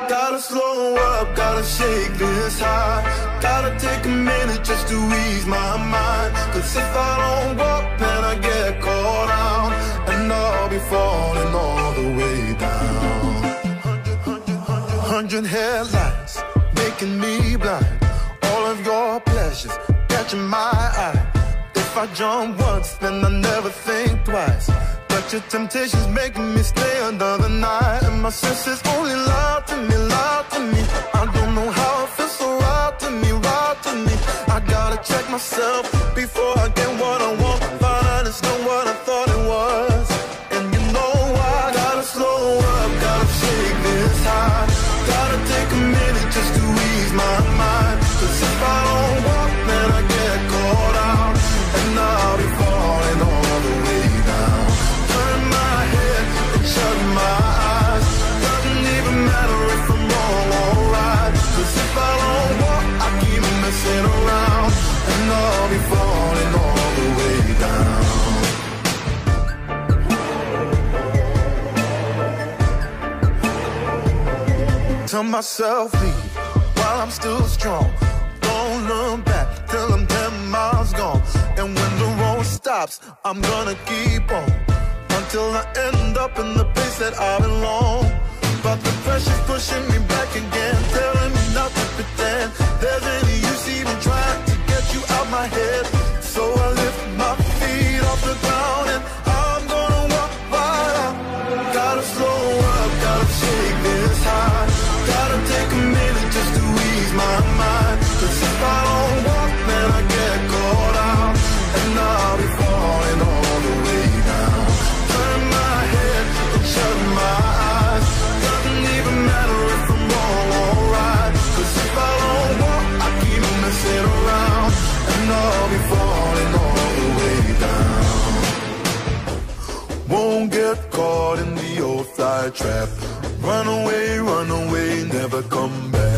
Gotta slow up, gotta shake this high. Gotta take a minute just to ease my mind. Cause if I don't walk, then I get caught out, and I'll be falling all the way down. 100 headlights making me blind. All of your pleasures catching my eye. If I jump once, then I never think twice. But your temptation's making me stay another night, and my senses only lie to me, lie to me. I don't know how it feels so right to me, right to me. I gotta check myself before I get what I want. Find out it's not what I thought it was. And you know I gotta slow up, gotta shake this high. Gotta take a minute just to ease my mind. Cause if I don't walk, then I get caught out, and I'll be falling all the way down. Turn my head and shut my eyes. Doesn't even matter if I'm wrong or right. Cause if I don't walk, I keep messing around, and I'll be falling all the way down. Tell myself leave while I'm still strong. Don't look back till I'm 10 miles gone. And when the road stops, I'm gonna keep on until I end up in the place that I belong. But the pressure's pushing me back again, telling me not to pretend there's any use even trying to get you out my head. So I lift my feet off the ground and I'm gonna walk wild. Gotta slow up, gotta shake this high. Gotta take a minute just to ease my mind. Cause if I don't walk, then I get caught out, and I'll be falling all the way down. Turn my head and shut my eyes. Doesn't even matter if I'm wrong or right. Cause if I don't walk, I keep messing around, and I'll be falling all the way down. Won't get caught in the old fly trap. Run away, never come back.